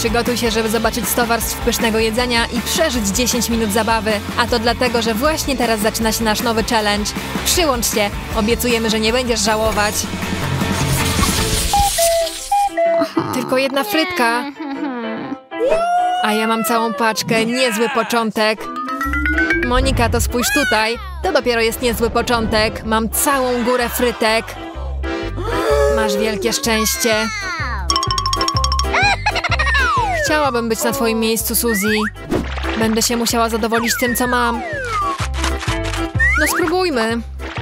Przygotuj się, żeby zobaczyć 100 warstw pysznego jedzenia i przeżyć 10 minut zabawy. A to dlatego, że właśnie teraz zaczyna się nasz nowy challenge. Przyłącz się, obiecujemy, że nie będziesz żałować. Tylko jedna frytka. A ja mam całą paczkę, niezły początek. Monika, to spójrz tutaj. To dopiero jest niezły początek. Mam całą górę frytek. Masz wielkie szczęście. Chciałabym być na twoim miejscu, Suzy. Będę się musiała zadowolić tym, co mam. No spróbujmy.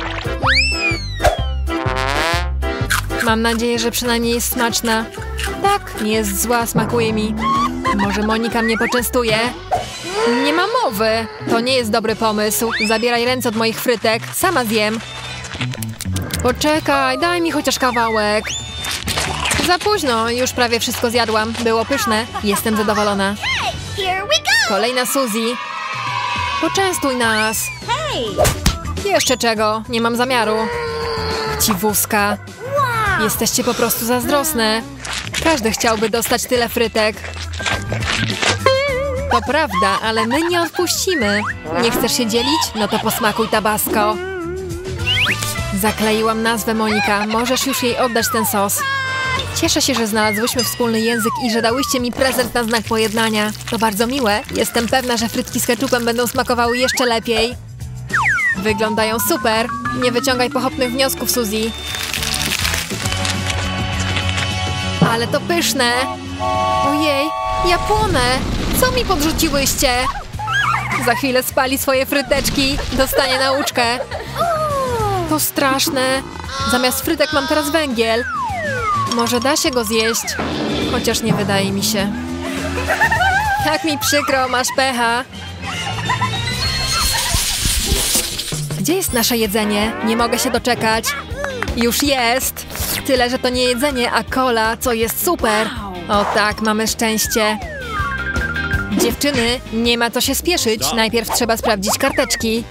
Mam nadzieję, że przynajmniej jest smaczna. Tak, nie jest zła, smakuje mi. Może Monika mnie poczęstuje? Nie ma mowy. To nie jest dobry pomysł. Zabieraj ręce od moich frytek. Sama zjem. Poczekaj, daj mi chociaż kawałek. Za późno, już prawie wszystko zjadłam. Było pyszne. Jestem zadowolona. Kolejna Suzy. Poczęstuj nas. Jeszcze czego? Nie mam zamiaru. Chciwuska. Jesteście po prostu zazdrosne. Każdy chciałby dostać tyle frytek. To prawda, ale my nie odpuścimy. Nie chcesz się dzielić? No to posmakuj tabasco. Zakleiłam nazwę Monika. Możesz już jej oddać ten sos. Cieszę się, że znalazłyśmy wspólny język i że dałyście mi prezent na znak pojednania. To bardzo miłe. Jestem pewna, że frytki z keczupem będą smakowały jeszcze lepiej. Wyglądają super. Nie wyciągaj pochopnych wniosków, Suzy. Ale to pyszne. Ojej, ja płonę. Co mi podrzuciłyście? Za chwilę spali swoje fryteczki. Dostanie nauczkę. To straszne. Zamiast frytek mam teraz węgiel. Może da się go zjeść? Chociaż nie wydaje mi się. Tak mi przykro, masz pecha. Gdzie jest nasze jedzenie? Nie mogę się doczekać. Już jest. Tyle, że to nie jedzenie, a cola, co jest super. O tak, mamy szczęście. Dziewczyny, nie ma co się spieszyć. Najpierw trzeba sprawdzić karteczki.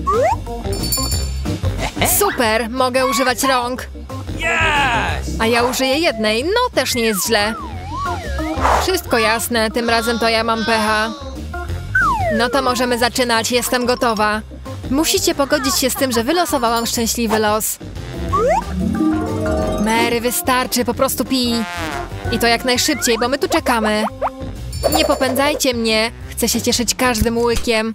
Super, mogę używać rąk. A ja użyję jednej, no też nie jest źle. Wszystko jasne, tym razem to ja mam pecha. No to możemy zaczynać, jestem gotowa. Musicie pogodzić się z tym, że wylosowałam szczęśliwy los. Mary, wystarczy, po prostu pij. I to jak najszybciej, bo my tu czekamy. Nie popędzajcie mnie, chcę się cieszyć każdym łykiem.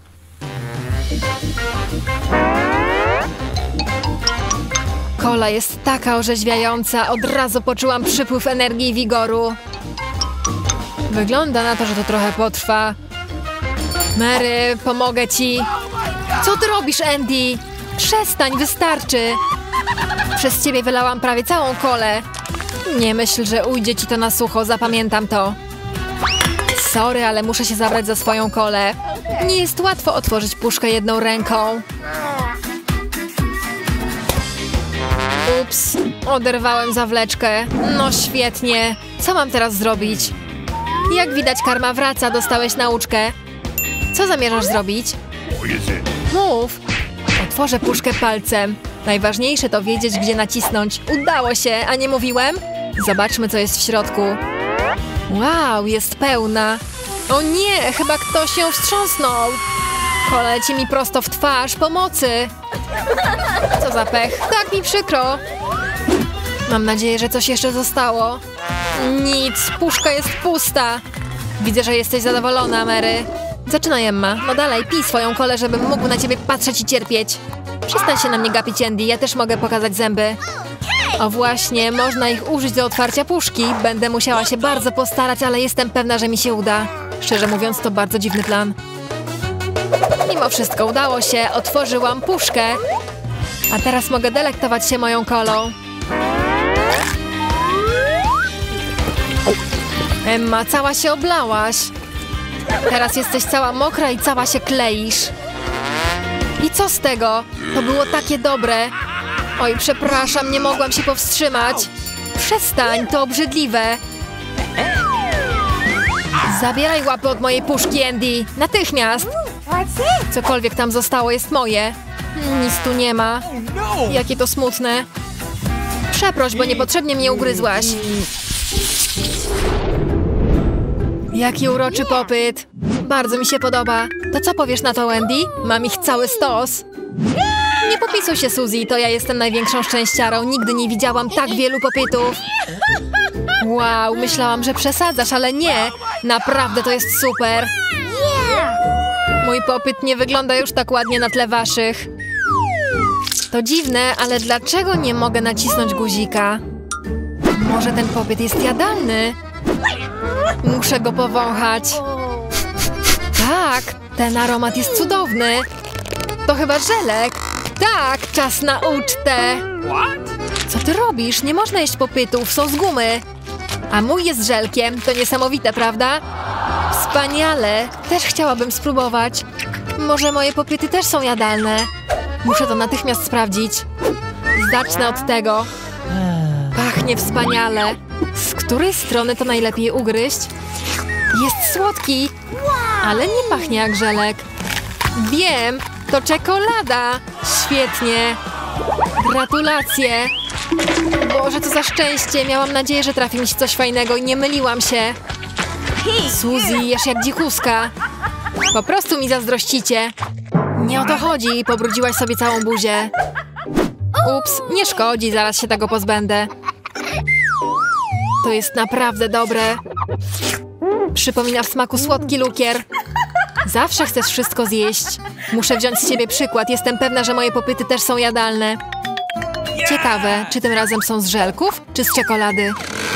Kola jest taka orzeźwiająca, od razu poczułam przypływ energii i wigoru. Wygląda na to, że to trochę potrwa. Mary, pomogę ci. Co ty robisz, Andy? Przestań, wystarczy. Przez ciebie wylałam prawie całą kolę. Nie myśl, że ujdzie ci to na sucho, zapamiętam to. Sorry, ale muszę się zabrać za swoją kolę. Nie jest łatwo otworzyć puszkę jedną ręką. Ups, oderwałem zawleczkę. No świetnie. Co mam teraz zrobić? Jak widać, karma wraca, dostałeś nauczkę. Co zamierzasz zrobić? Mów. Otworzę puszkę palcem. Najważniejsze to wiedzieć, gdzie nacisnąć. Udało się, a nie mówiłem? Zobaczmy, co jest w środku. Wow, jest pełna. O nie, chyba ktoś ją wstrząsnął. Kola leci mi prosto w twarz. Pomocy. Co za pech. Tak mi przykro. Mam nadzieję, że coś jeszcze zostało. Nic, puszka jest pusta. Widzę, że jesteś zadowolona, Mary. Zaczynaj, Emma. No dalej, pij swoją kolę, żebym mógł na ciebie patrzeć i cierpieć. Przestań się na mnie gapić, Andy. Ja też mogę pokazać zęby. O właśnie, można ich użyć do otwarcia puszki. Będę musiała się bardzo postarać, ale jestem pewna, że mi się uda. Szczerze mówiąc, to bardzo dziwny plan. Mimo wszystko udało się. Otworzyłam puszkę. A teraz mogę delektować się moją kolą. Emma, cała się oblałaś. Teraz jesteś cała mokra i cała się kleisz. I co z tego? To było takie dobre. Oj, przepraszam, nie mogłam się powstrzymać. Przestań, to obrzydliwe. Zabieraj łapy od mojej puszki, Andy. Natychmiast. Cokolwiek tam zostało, jest moje. Nic tu nie ma. Jakie to smutne. Przeproś, bo niepotrzebnie mnie ugryzłaś. Jaki uroczy popyt. Bardzo mi się podoba. To co powiesz na to, Wendy? Mam ich cały stos. Nie popisuj się, Suzy. To ja jestem największą szczęściarą. Nigdy nie widziałam tak wielu popytów. Wow, myślałam, że przesadzasz, ale nie. Naprawdę to jest super. Mój popyt nie wygląda już tak ładnie na tle waszych. To dziwne, ale dlaczego nie mogę nacisnąć guzika? Może ten popyt jest jadalny? Muszę go powąchać. Tak, ten aromat jest cudowny. To chyba żelek. Tak, czas na ucztę. Co ty robisz? Nie można jeść popytów, są z gumy. A mój jest żelkiem, to niesamowite, prawda? Wspaniale, też chciałabym spróbować. Może moje popyty też są jadalne. Muszę to natychmiast sprawdzić. Zacznę od tego. Pachnie wspaniale. Z której strony to najlepiej ugryźć? Jest słodki, ale nie pachnie jak żelek. Wiem, to czekolada. Świetnie. Gratulacje. Boże, co za szczęście. Miałam nadzieję, że trafi mi się coś fajnego i nie myliłam się. Suzy, jesz jak dzikuska. Po prostu mi zazdrościcie. Nie o to chodzi. Pobrudziłaś sobie całą buzię. Ups, nie szkodzi, zaraz się tego pozbędę. To jest naprawdę dobre. Przypomina w smaku słodki lukier. Zawsze chcesz wszystko zjeść. Muszę wziąć z ciebie przykład. Jestem pewna, że moje popyty też są jadalne. Ciekawe, czy tym razem są z żelków, czy z czekolady?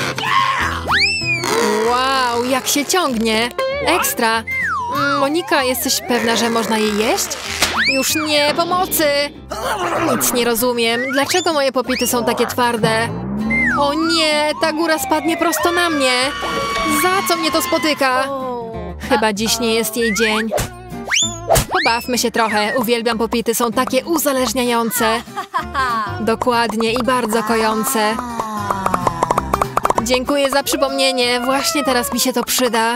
Wow, jak się ciągnie. Ekstra. Monika, jesteś pewna, że można je jeść? Już nie, pomocy! Nic nie rozumiem. Dlaczego moje popity są takie twarde? O nie, ta góra spadnie prosto na mnie. Za co mnie to spotyka? Chyba dziś nie jest jej dzień. Pobawmy się trochę. Uwielbiam popity, są takie uzależniające. Dokładnie i bardzo kojące. Dziękuję za przypomnienie. Właśnie teraz mi się to przyda.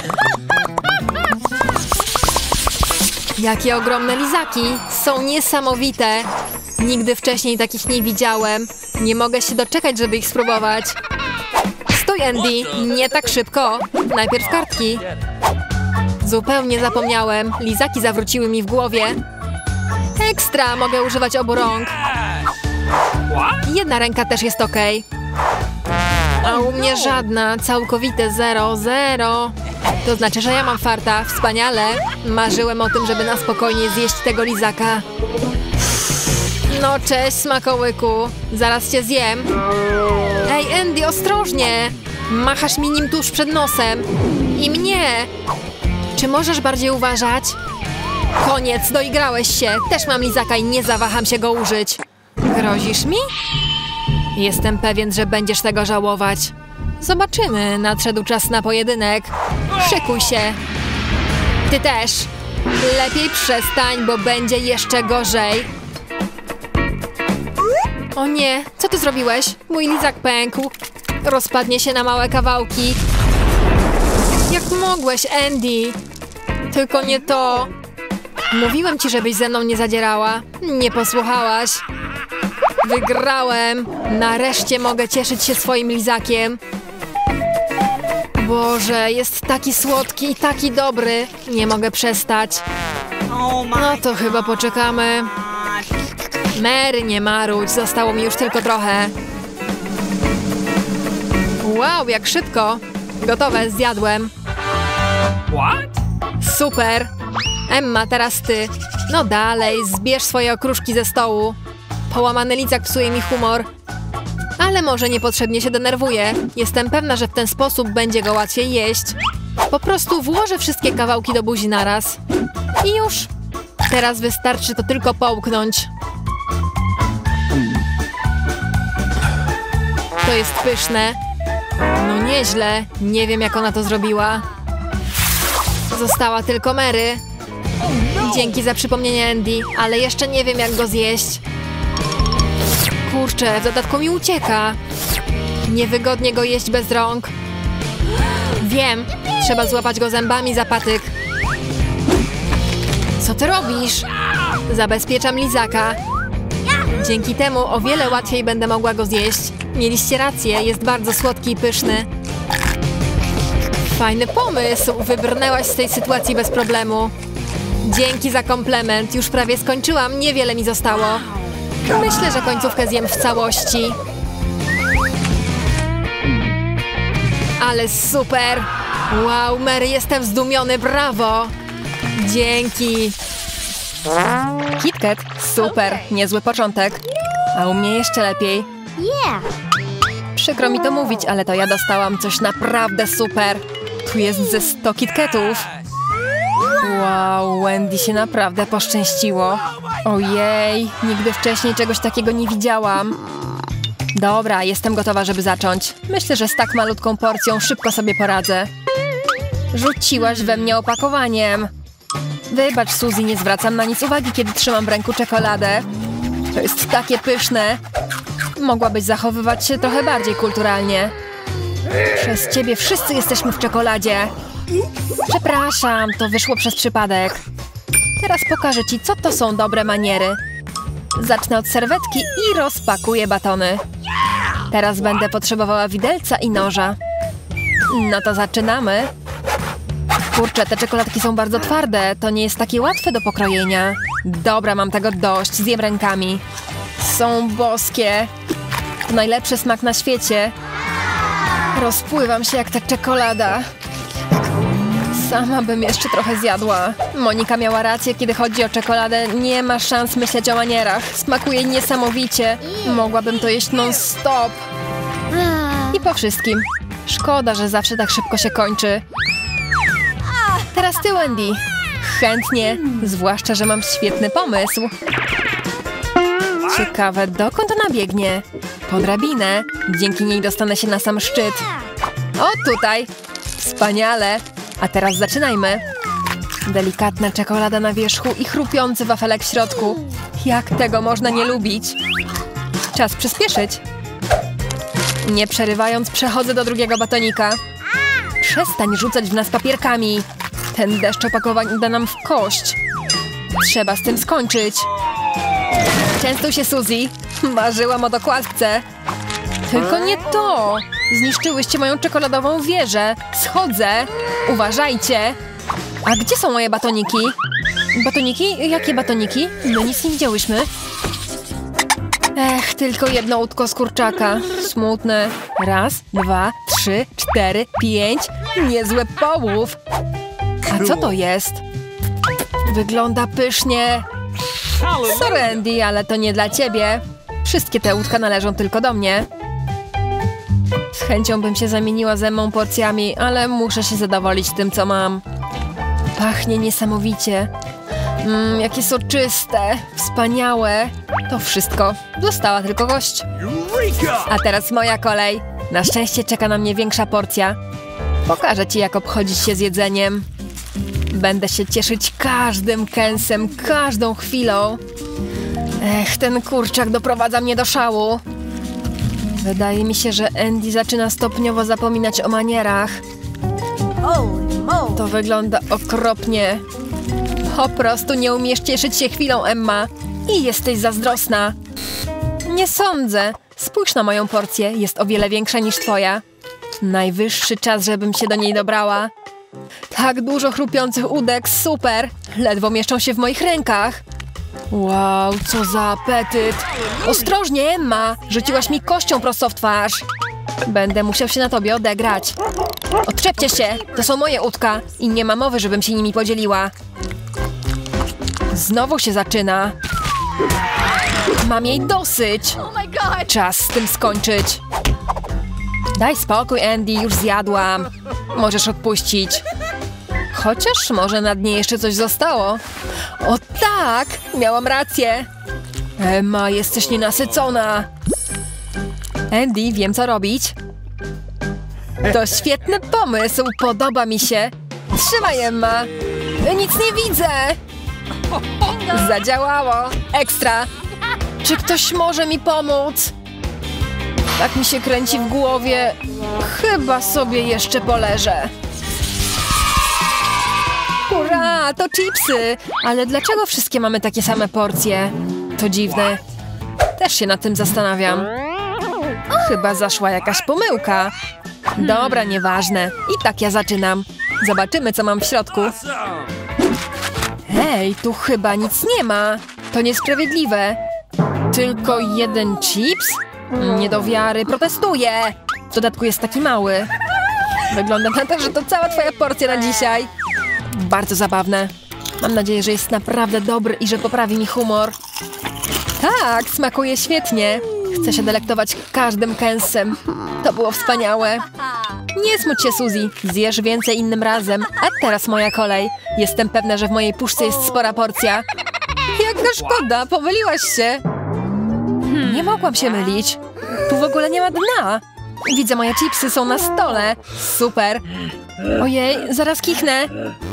Jakie ogromne lizaki. Są niesamowite. Nigdy wcześniej takich nie widziałem. Nie mogę się doczekać, żeby ich spróbować. Stój, Andy. Nie tak szybko. Najpierw kartki. Zupełnie zapomniałem. Lizaki zawróciły mi w głowie. Ekstra. Mogę używać obu rąk. Jedna ręka też jest ok. A u mnie żadna. Całkowite 0. To znaczy, że ja mam farta. Wspaniale. Marzyłem o tym, żeby na spokojnie zjeść tego lizaka. No cześć, smakołyku. Zaraz cię zjem. Ej, Andy, ostrożnie. Machasz mi nim tuż przed nosem. I mnie. Czy możesz bardziej uważać? Koniec, doigrałeś się. Też mam lizaka i nie zawaham się go użyć. Grozisz mi? Jestem pewien, że będziesz tego żałować. Zobaczymy. Nadszedł czas na pojedynek. Szykuj się. Ty też. Lepiej przestań, bo będzie jeszcze gorzej. O nie, co ty zrobiłeś? Mój lizak pękł. Rozpadnie się na małe kawałki. Jak mogłeś, Andy? Tylko nie to. Mówiłem ci, żebyś ze mną nie zadzierała. Nie posłuchałaś. Wygrałem. Nareszcie mogę cieszyć się swoim lizakiem. Boże, jest taki słodki i taki dobry. Nie mogę przestać. No to chyba poczekamy. Mary, nie marudź. Zostało mi już tylko trochę. Wow, jak szybko. Gotowe, zjadłem. Super. Emma, teraz ty. No dalej, zbierz swoje okruszki ze stołu. Połamany lizak psuje mi humor. Ale może niepotrzebnie się denerwuję. Jestem pewna, że w ten sposób będzie go łatwiej jeść. Po prostu włożę wszystkie kawałki do buzi naraz. I już. Teraz wystarczy to tylko połknąć. To jest pyszne. No nieźle. Nie wiem, jak ona to zrobiła. Została tylko Mary. Dzięki za przypomnienie, Andy, ale jeszcze nie wiem, jak go zjeść. Kurczę, w dodatku mi ucieka. Niewygodnie go jeść bez rąk. Wiem, trzeba złapać go zębami za patyk. Co ty robisz? Zabezpieczam lizaka. Dzięki temu o wiele łatwiej będę mogła go zjeść. Mieliście rację, jest bardzo słodki i pyszny. Fajny pomysł. Wybrnęłaś z tej sytuacji bez problemu. Dzięki za komplement. Już prawie skończyłam. Niewiele mi zostało. Myślę, że końcówkę zjem w całości. Ale super. Wow, Mary, jestem zdumiony. Brawo. Dzięki. KitKat, super. Niezły początek. A u mnie jeszcze lepiej. Przykro mi to mówić, ale to ja dostałam coś naprawdę super. Tu jest ze 100 KitKatów. Wow, Wendy się naprawdę poszczęściło. Ojej, nigdy wcześniej czegoś takiego nie widziałam. Dobra, jestem gotowa, żeby zacząć. Myślę, że z tak malutką porcją szybko sobie poradzę. Rzuciłaś we mnie opakowaniem. Wybacz, Suzy, nie zwracam na nic uwagi, kiedy trzymam w ręku czekoladę. To jest takie pyszne. Mogłabyś zachowywać się trochę bardziej kulturalnie. Przez ciebie wszyscy jesteśmy w czekoladzie. Przepraszam, to wyszło przez przypadek. Teraz pokażę ci, co to są dobre maniery. Zacznę od serwetki i rozpakuję batony. Teraz będę potrzebowała widelca i noża. No to zaczynamy. Kurczę, te czekoladki są bardzo twarde. To nie jest takie łatwe do pokrojenia. Dobra, mam tego dość. Zjem rękami. Są boskie. To najlepszy smak na świecie. Rozpływam się jak ta czekolada. Sama bym jeszcze trochę zjadła. Monika miała rację, kiedy chodzi o czekoladę. Nie ma szans myśleć o manierach. Smakuje niesamowicie. Mogłabym to jeść non-stop. I po wszystkim. Szkoda, że zawsze tak szybko się kończy. Teraz ty, Wendy. Chętnie. Zwłaszcza, że mam świetny pomysł. Ciekawe, dokąd ona biegnie? Po drabinę. Dzięki niej dostanę się na sam szczyt. O, tutaj. Wspaniale. A teraz zaczynajmy. Delikatna czekolada na wierzchu i chrupiący wafelek w środku. Jak tego można nie lubić? Czas przyspieszyć. Nie przerywając, przechodzę do drugiego batonika. Przestań rzucać w nas papierkami. Ten deszcz opakowań da nam w kość. Trzeba z tym skończyć. Częstuj się, Suzy. Marzyłam o dokładce. Tylko nie to. Zniszczyłyście moją czekoladową wieżę. Schodzę. Uważajcie. A gdzie są moje batoniki? Batoniki? Jakie batoniki? My nic nie widziałyśmy. Ech, tylko jedno łódko z kurczaka. Smutne. Raz, 2, 3, 4, 5. Niezły połów. A co to jest? Wygląda pysznie. Sorry, Andy, ale to nie dla ciebie. Wszystkie te łódka należą tylko do mnie. Z chęcią bym się zamieniła ze mną porcjami, ale muszę się zadowolić tym, co mam. Pachnie niesamowicie. Jakie soczyste, wspaniałe. To wszystko. Została tylko gość. A teraz moja kolej. Na szczęście czeka na mnie większa porcja. Pokażę ci, jak obchodzić się z jedzeniem. Będę się cieszyć każdym kęsem, każdą chwilą. Ech, ten kurczak doprowadza mnie do szału. Wydaje mi się, że Andy zaczyna stopniowo zapominać o manierach. To wygląda okropnie. Po prostu nie umiesz cieszyć się chwilą, Emma. I jesteś zazdrosna. Nie sądzę. Spójrz na moją porcję. Jest o wiele większa niż twoja. Najwyższy czas, żebym się do niej dobrała. Tak dużo chrupiących łódek, super! Ledwo mieszczą się w moich rękach. Wow, co za apetyt! Ostrożnie, Emma! Rzuciłaś mi kością prosto w twarz. Będę musiał się na tobie odegrać. Odczepcie się! To są moje łódka i nie ma mowy, żebym się nimi podzieliła. Znowu się zaczyna. Mam jej dosyć. Czas z tym skończyć. Daj spokój, Andy, już zjadłam. Możesz odpuścić. Chociaż może na dnie jeszcze coś zostało. O tak! Miałam rację. Emma, jesteś nienasycona. Andy, wiem, co robić. To świetny pomysł, podoba mi się. Trzymaj, Emma. Nic nie widzę. Zadziałało. Ekstra. Czy ktoś może mi pomóc? Tak mi się kręci w głowie. Chyba sobie jeszcze poleżę. Hurra, to chipsy! Ale dlaczego wszystkie mamy takie same porcje? To dziwne. Też się nad tym zastanawiam. Chyba zaszła jakaś pomyłka. Dobra, nieważne. I tak ja zaczynam. Zobaczymy, co mam w środku. Hej, tu chyba nic nie ma. To niesprawiedliwe. Tylko jeden chips? Nie do wiary, protestuję. W dodatku jest taki mały. Wygląda na to, że to cała twoja porcja na dzisiaj. Bardzo zabawne. Mam nadzieję, że jest naprawdę dobry i że poprawi mi humor. Tak, smakuje świetnie. Chcę się delektować każdym kęsem. To było wspaniałe. Nie smuć się, Suzy. Zjesz więcej innym razem. A teraz moja kolej. Jestem pewna, że w mojej puszce jest spora porcja. Jaka szkoda, pomyliłaś się. Nie mogłam się mylić. Tu w ogóle nie ma dna. Widzę, moje chipsy są na stole. Super. Ojej, zaraz kichnę.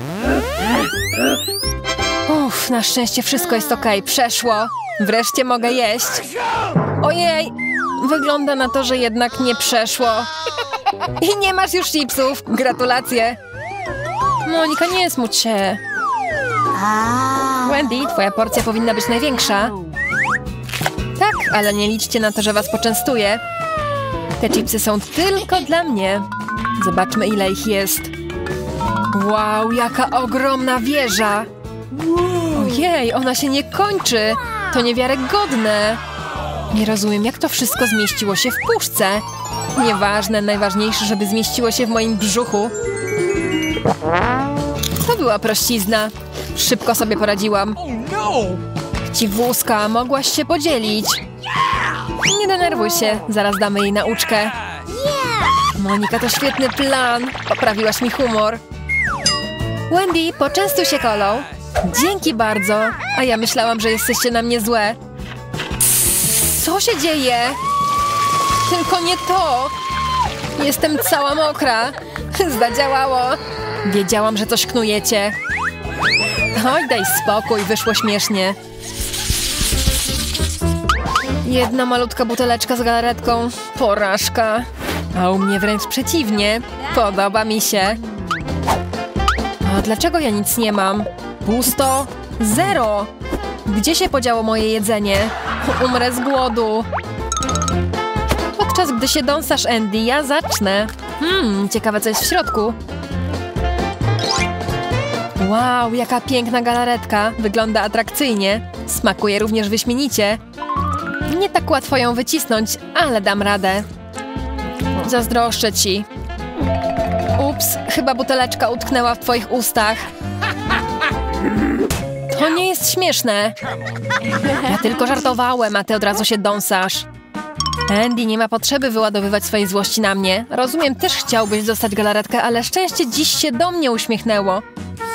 Uff, na szczęście wszystko jest okej. Przeszło. Wreszcie mogę jeść. Ojej, wygląda na to, że jednak nie przeszło. I nie masz już chipsów. Gratulacje. Monika, nie smuć się. Wendy, twoja porcja powinna być największa. Tak, ale nie liczcie na to, że was poczęstuję. Te chipsy są tylko dla mnie. Zobaczmy, ile ich jest. Wow, jaka ogromna wieża. Ojej, ona się nie kończy. To niewiarygodne. Nie rozumiem, jak to wszystko zmieściło się w puszce. Nieważne, najważniejsze, żeby zmieściło się w moim brzuchu. To była prościzna. Szybko sobie poradziłam. Chciwuska, mogłaś się podzielić. Nie denerwuj się, zaraz damy jej nauczkę. Monika, to świetny plan. Poprawiłaś mi humor. Wendy, poczęstuj się kolą. Dzięki bardzo. A ja myślałam, że jesteście na mnie złe. Co się dzieje? Tylko nie to. Jestem cała mokra. Zadziałało. Wiedziałam, że coś knujecie. Oj, daj spokój, wyszło śmiesznie. Jedna malutka buteleczka z galaretką. Porażka. A u mnie wręcz przeciwnie. Podoba mi się. A dlaczego ja nic nie mam? Pusto? Zero. Gdzie się podziało moje jedzenie? Umrę z głodu. Podczas gdy się dąsasz, Andy, ja zacznę. Ciekawe, co jest w środku. Wow, jaka piękna galaretka. Wygląda atrakcyjnie. Smakuje również wyśmienicie. Nie tak łatwo ją wycisnąć, ale dam radę. Zazdroszczę ci. Ups, chyba buteleczka utknęła w twoich ustach. To nie jest śmieszne. Ja tylko żartowałem, a ty od razu się dąsasz. Andy, nie ma potrzeby wyładowywać swojej złości na mnie. Rozumiem, też chciałbyś dostać galaretkę, ale szczęście dziś się do mnie uśmiechnęło.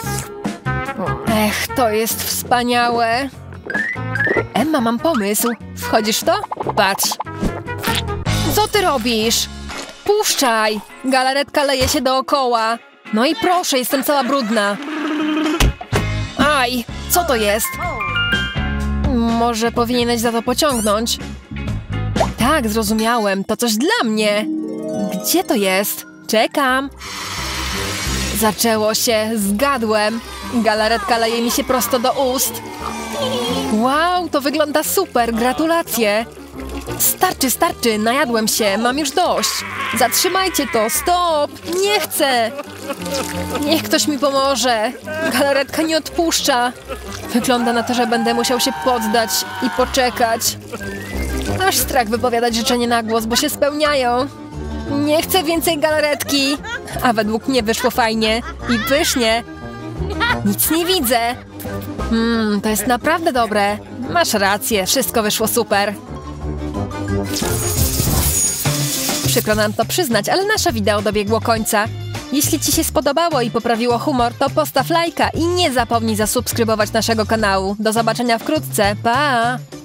Ech, to jest wspaniałe. Emma, mam pomysł. Wchodzisz w to? Patrz. Co ty robisz? Puszczaj. Galaretka leje się dookoła. No i proszę, jestem cała brudna. Aj, co to jest? Może powinieneś za to pociągnąć? Tak, zrozumiałem. To coś dla mnie. Gdzie to jest? Czekam. Zaczęło się. Zgadłem. Galaretka leje mi się prosto do ust. Wow, to wygląda super. Gratulacje. Starczy, starczy. Najadłem się. Mam już dość. Zatrzymajcie to. Stop. Nie chcę. Niech ktoś mi pomoże. Galaretka nie odpuszcza. Wygląda na to, że będę musiał się poddać i poczekać. Aż strach wypowiadać życzenie na głos, bo się spełniają. Nie chcę więcej galaretki. A według mnie wyszło fajnie i pysznie. Nic nie widzę. To jest naprawdę dobre. Masz rację, wszystko wyszło super. Przykro nam to przyznać, ale nasze wideo dobiegło końca. Jeśli ci się spodobało i poprawiło humor, to postaw lajka i nie zapomnij zasubskrybować naszego kanału. Do zobaczenia wkrótce. Pa!